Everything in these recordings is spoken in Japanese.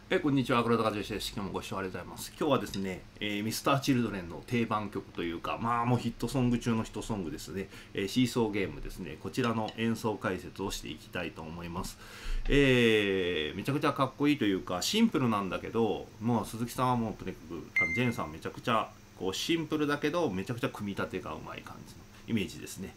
こんにちは、黒田和義です。今日もご視聴ありがとうございます。今日はですね、Mr.Children の定番曲というか、もうヒットソング中のヒットソングですね、シーソーゲームですね、こちらの演奏解説をしていきたいと思います。めちゃくちゃかっこいいというか、シンプルなんだけど、もう鈴木さんはもうとにかく、ジェンさんめちゃくちゃこうシンプルだけど、めちゃくちゃ組み立てがうまい感じのイメージですね。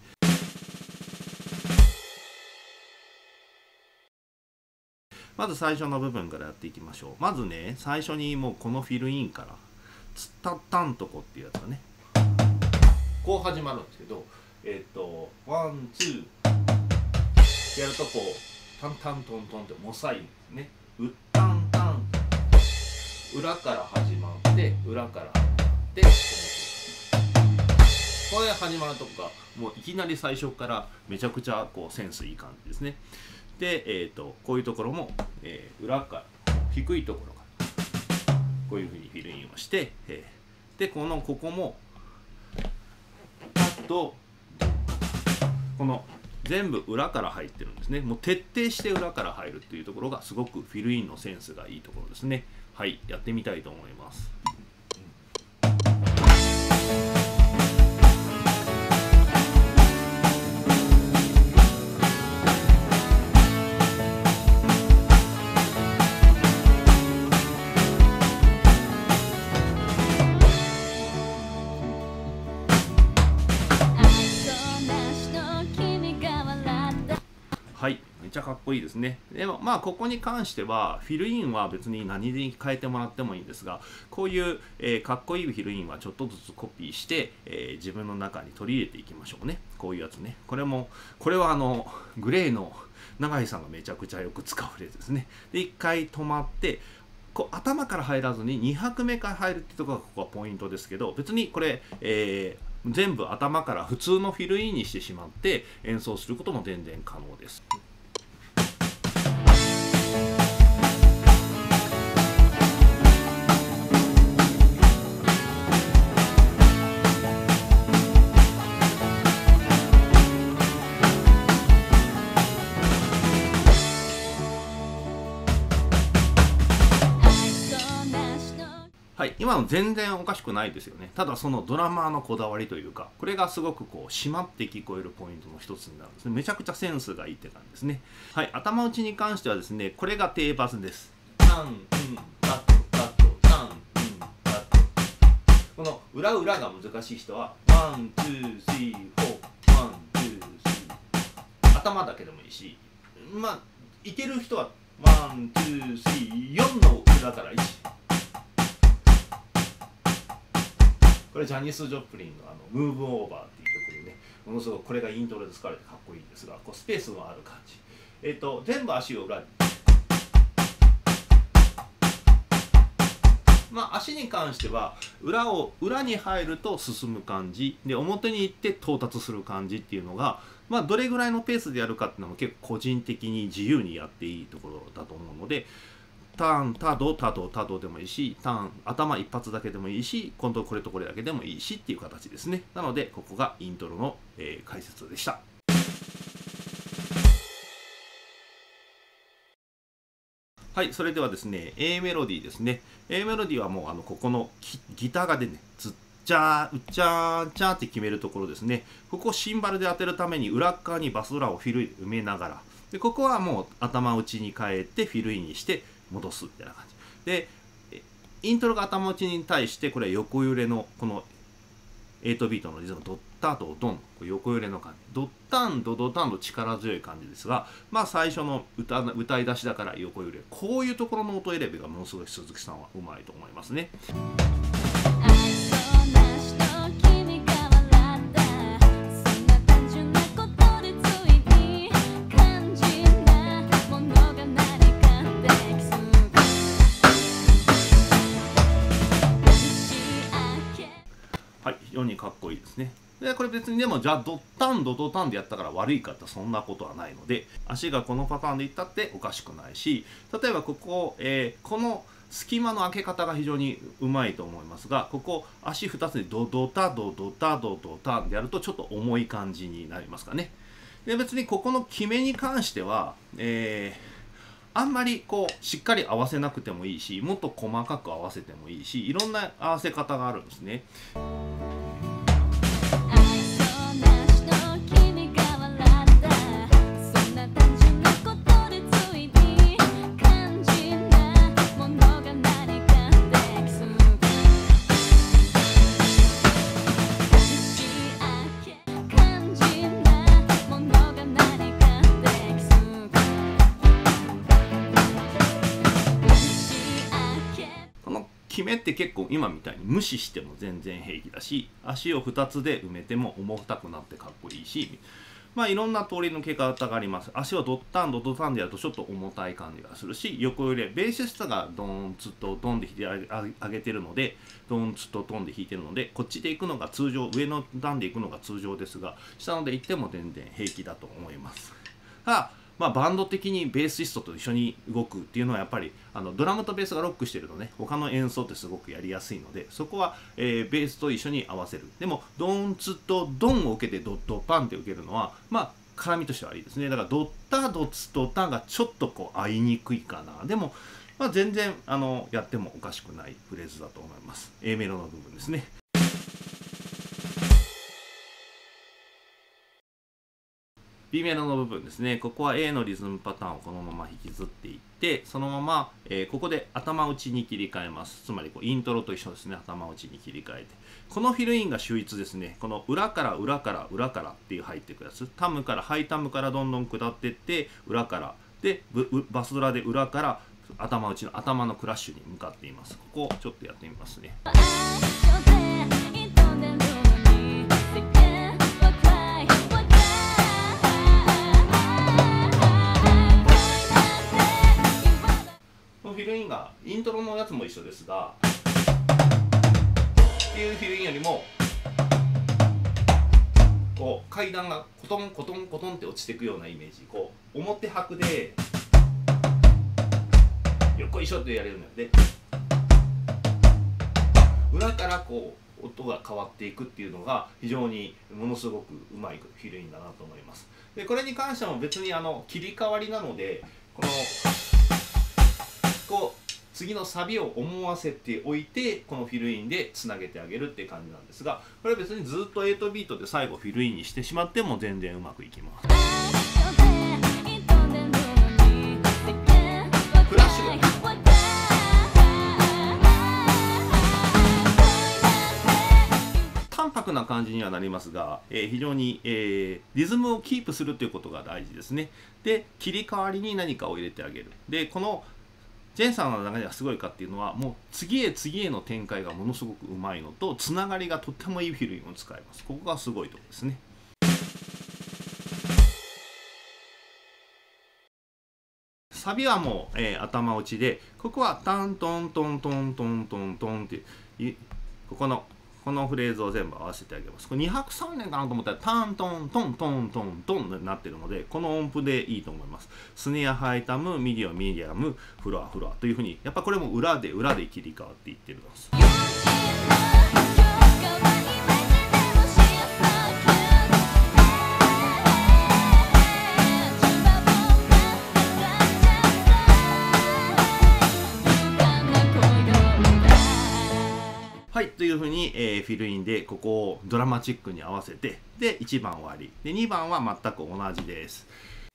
まず最初の部分からやっていきましょう。まずね、最初にもうこのフィルインから、つったったんとこっていうやつがね、こう始まるんですけど、ワン、ツー、やるとこう、タンタントントンってモサインね、うったんたん、裏から始まって、裏から始まって、これ始まるとこが、もういきなり最初からめちゃくちゃこうセンスいい感じですね。で、こういうところも、裏から低いところからこういうふうにフィルインをして、でここもとこの全部裏から入ってるんですね。もう徹底して裏から入るっていうところがすごくフィルインのセンスがいいところですね。はい、やってみたいと思います。はい、めっちゃかっこいいですね。でもここに関してはフィルインは別に何に変えてもらってもいいんですが、こういう、かっこいいフィルインはちょっとずつコピーして、自分の中に取り入れていきましょうね。こういうやつね。これはグレーの永井さんがめちゃくちゃよく使うフレーズですね。で1回止まってこう頭から入らずに2拍目から入るっていうところがここはポイントですけど、別にこれ、全部頭から普通のフィルインにしてしまって演奏することも全然可能です。はい、今の全然おかしくないですよね。ただそのドラマーのこだわりというか、これがすごくこう締まって聞こえるポイントの一つになるんですね。めちゃくちゃセンスがいいって感じですね。はい、頭打ちに関してはですね、これが定番です。タン、タット、タット、タン、タット。この裏裏が難しい人は、ワン、ツー、スリー、フォー、ワン、ツー、スリー。頭だけでもいいし、いける人は、ワン、ツー、スリー、4の裏から1。これジャニス・ジョプリンのムーブオーバーっていう曲でね、ものすごくこれがイントロで使われてかっこいいんですが、こうスペースのある感じ。全部足を裏に。足に関しては裏に入ると進む感じで、表に行って到達する感じっていうのが、どれぐらいのペースでやるかっていうのも結構個人的に自由にやっていいところだと思うので、タン、タド、タド、タドでもいいし、タン、頭一発だけでもいいし、今度これとこれだけでもいいしっていう形ですね。なので、ここがイントロの、解説でした。はい、それではですね、A メロディーですね。A メロディーはもうここのギターがでね、ズッチャー、ウッチャー、チャーって決めるところですね。ここをシンバルで当てるために裏側にバスドラをフィルイン埋めながら、でここはもう頭打ちに変えてフィルインにして戻すみたいな感じで、イントロが頭打ちに対してこれは横揺れのこの8ビートのリズムドッタドドン、横揺れの感じ、ドッタンドドタンと力強い感じですが、最初の歌い出しだから横揺れ、こういうところの音選びがものすごい鈴木さんはうまいと思いますね。はい、非常にかっこいいですね。でこれ別にでもじゃあドッタンドドタンでやったから悪いかってそんなことはないので、足がこのパターンでいったっておかしくないし、例えばここ、この隙間の開け方が非常にうまいと思いますが、ここ足2つでドドタドドタドドタンでやるとちょっと重い感じになりますかね。で別にここの決めに関しては、 あんまりこうしっかり合わせなくてもいいし、もっと細かく合わせてもいいし、いろんな合わせ方があるんですね。決めって結構今みたいに無視しても全然平気だし、足を2つで埋めても重たくなってかっこいいし、まあいろんな通りのけ方があります。足をドッタンドッタンでやるとちょっと重たい感じがするし、横揺れベーシストがドンツとドンで弾いて上げてるので、ドンツとドンで弾いてるので、こっちで行くのが通常、上の段で行くのが通常ですが、下ので行っても全然平気だと思います。まあ、バンド的にベーシストと一緒に動くっていうのはやっぱりドラムとベースがロックしてるとね、他の演奏ってすごくやりやすいので、そこは、ベースと一緒に合わせる。でもドンツとドンを受けてドッドパンって受けるのはまあ絡みとしてはいいですね。だからドッタドツドタがちょっとこう合いにくいかな。でもまあ全然やってもおかしくないフレーズだと思います。A メロの部分ですね。B メロの部分ですね。ここは A のリズムパターンをこのまま引きずっていって、そのまま、ここで頭打ちに切り替えます。つまりこうイントロと一緒ですね。頭打ちに切り替えて。このフィルインが秀逸ですね。この裏から裏から裏からっていう入っていくやつ。タムからハイタムからどんどん下っていって、裏から。で、バスドラで裏から頭打ちの頭のクラッシュに向かっています。ここちょっとやってみますね。フィルインがイントロのやつも一緒ですが、っていうフィルインよりもこう階段がコトンコトンコトンって落ちていくようなイメージ、こう表拍でよっこいしょってやれるので、裏からこう音が変わっていくっていうのが非常にものすごくうまいフィルインだなと思います。でこれに関しても別に切り替わりなので、こう次のサビを思わせておいてこのフィルインでつなげてあげるっていう感じなんですが、これは別にずっと8ビートで最後フィルインにしてしまっても全然うまくいきます。クラッシュが淡白な感じにはなりますが、非常に、リズムをキープするということが大事ですね。で切り替わりに何かを入れてあげる。でこのジェンさんの中ではすごいかっていうのは、もう次へ次への展開がものすごくうまいのと、つながりがとってもいいフィルインを使います。ここがすごいところですね。サビはもう、頭打ちで、ここはタントントントントントントンってこのフレーズを全部合わせてあげます。これ2拍3連かなと思ったらタントントントントントンになってるので、この音符でいいと思います。スネア、ハイタム、ミディアム、ミディアム、フロア、フロアというふうに、やっぱこれも裏で裏で切り替わっていってるんです。はい、というふうに、フィルインでここをドラマチックに合わせて、で1番終わりで2番は全く同じです。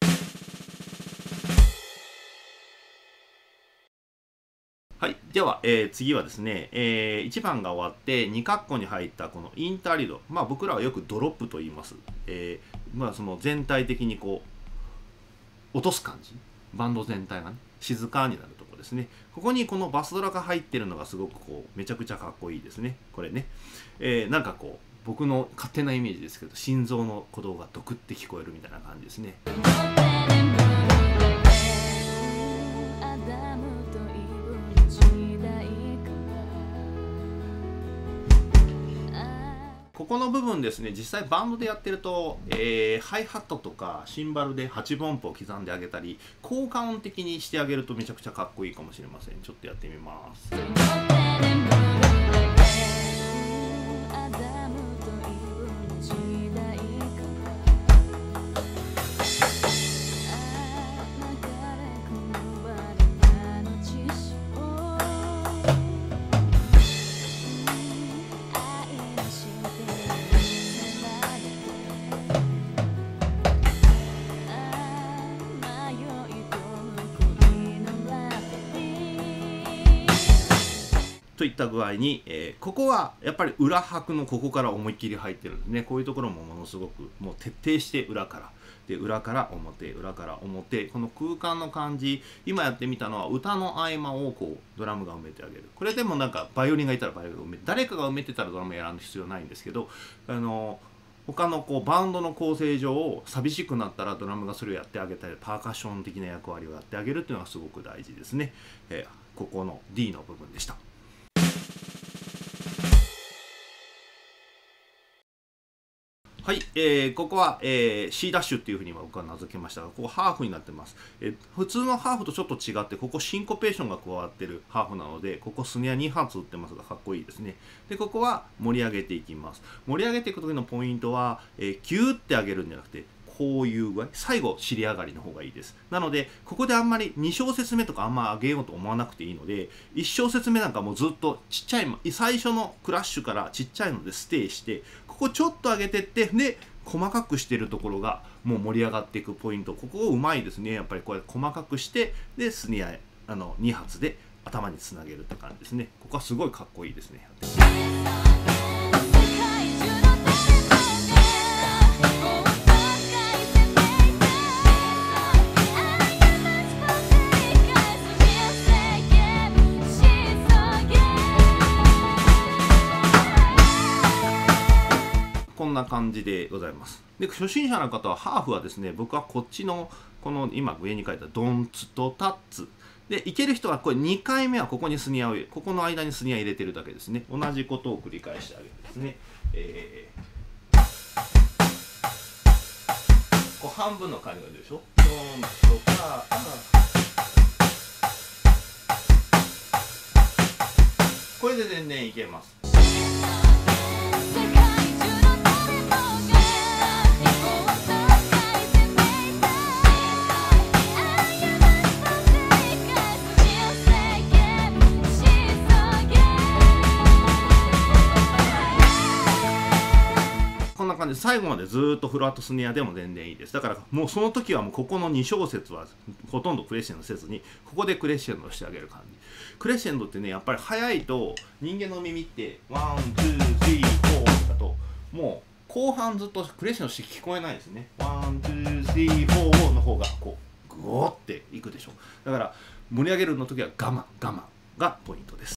はい、では、次はですね、1番が終わって2カッコに入ったこのインターリード、まあ僕らはよくドロップと言います。まあその全体的にこう落とす感じ、バンド全体がね静かになるところですね。ここにこのバスドラが入ってるのがすごくこうめちゃくちゃかっこいいですね。これね、なんかこう僕の勝手なイメージですけど、心臓の鼓動がドクって聞こえるみたいな感じですね。ここの部分ですね、実際バンドでやってると、ハイハットとかシンバルで8分音符を刻んであげたり、効果音的にしてあげるとめちゃくちゃかっこいいかもしれません。ちょっとやってみます。 といった具合に、ここはやっぱり裏拍のここから思いっきり入ってるんですね。こういうところもものすごくもう徹底して裏からで裏から表裏から表、この空間の感じ、今やってみたのは歌の合間をこうドラムが埋めてあげる。これでもなんかバイオリンがいたらバイオリンが埋めて、誰かが埋めてたらドラムやらん必要ないんですけど、他のこうバンドの構成上寂しくなったらドラムがそれをやってあげたり、パーカッション的な役割をやってあげるっていうのがすごく大事ですね。ここの D の部分でした。はい、ここは、C ダッシュっていうふうに僕は名付けましたが、ここハーフになってます。普通のハーフとちょっと違って、ここシンコペーションが加わってるハーフなので、ここスネア2発打ってますが、かっこいいですね。で、ここは盛り上げていきます。盛り上げていく時のポイントは、ギューって上げるんじゃなくて、こういう具合、最後尻上がりの方がいいです。なのでここであんまり2小節目とかあんま上げようと思わなくていいので、1小節目なんかもうずっとちっちゃい最初のクラッシュからちっちゃいのでステイして、ここちょっと上げてって、で細かくしているところがもう盛り上がっていくポイント、ここをうまいですね。やっぱりこうやって細かくして、でスネア2発で頭につなげるって感じですね。ここはすごいかっこいいですね。こんな感じでございます。で、初心者の方はハーフはですね、僕はこっちのこの今上に書いたドンツとタッツでいける人はこれ2回目はここにスニアを入れ、ここの間にスニア入れてるだけですね。同じことを繰り返してあげるんですね。こう半分の感じが出るでしょ。ドンとかこれで全然いけます。こんな感じで最後までずっとフラットスネアでも全然いいです。だからもうその時はもうここの2小節はほとんどクレッシェンドせずに、ここでクレッシェンドしてあげる感じ。クレッシェンドってね、やっぱり速いと人間の耳ってワン、ツー、スリー、フォーだともう後半ずっとクレッシェンドして聞こえないですね。ワン、ツー、スリー、フォーの方がこうグオーっていくでしょ。だから盛り上げるの時は我慢がポイントです。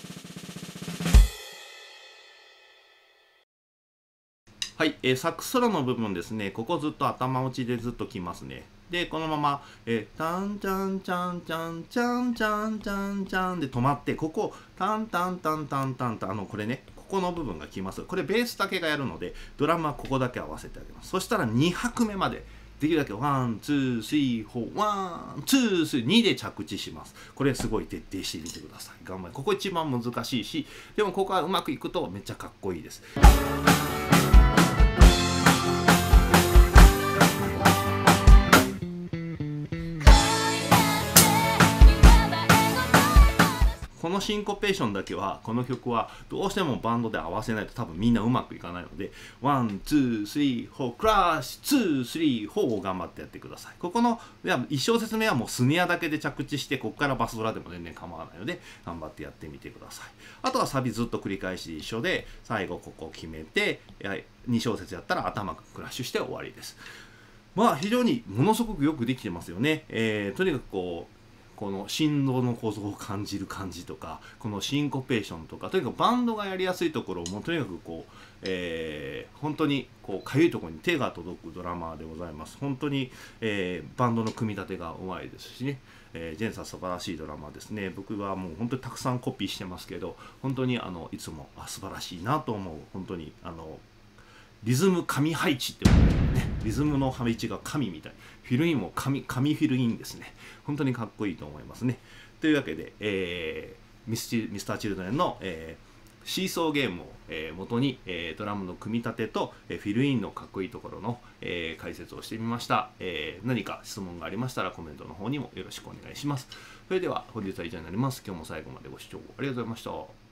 はい、サックスソロの部分ですね、ここずっと頭打ちでずっときますね。で、このまま、タンチャンチャンチャンチャンチャンチャンチャンで止まって、ここ、タンタンタンタンタンタン、これね、ここの部分がきます。これベースだけがやるので、ドラムはここだけ合わせてあげます。そしたら2拍目まで、できるだけワン、ツー、スリー、フォー、ワン、ツー、スリー、2で着地します。これすごい徹底してみてください。頑張り。ここ一番難しいし、でもここはうまくいくとめっちゃかっこいいです。このシンコペーションだけは、この曲はどうしてもバンドで合わせないと多分みんなうまくいかないので、ワン、ツー、スリー、フォー、クラッシュ、ツー、スリー、フォーを頑張ってやってください。ここの1小節目はもうスネアだけで着地して、ここからバスドラでも全然構わないので、頑張ってやってみてください。あとはサビずっと繰り返し一緒で、最後ここを決めて、2小節やったら頭がクラッシュして終わりです。まあ非常にものすごくよくできてますよね。とにかくこの振動の構造を感じる感じとか、このシンコペーションとか、とにかくバンドがやりやすいところをもうとにかく本当にかゆいところに手が届くドラマーでございます。本当に、バンドの組み立てがうまいですしね、ジェンさん素晴らしいドラマーですね。僕はもう本当にたくさんコピーしてますけど、本当にいつも素晴らしいなと思う。本当にリズム神配置って言われるね。リズムの配置が神みたい。フィルインも神フィルインですね。本当にかっこいいと思いますね。というわけで、ミスターチルドレンの、シーソーゲームを、元に、ドラムの組み立てと、フィルインのかっこいいところの、解説をしてみました。何か質問がありましたらコメントの方にもよろしくお願いします。それでは本日は以上になります。今日も最後までご視聴ありがとうございました。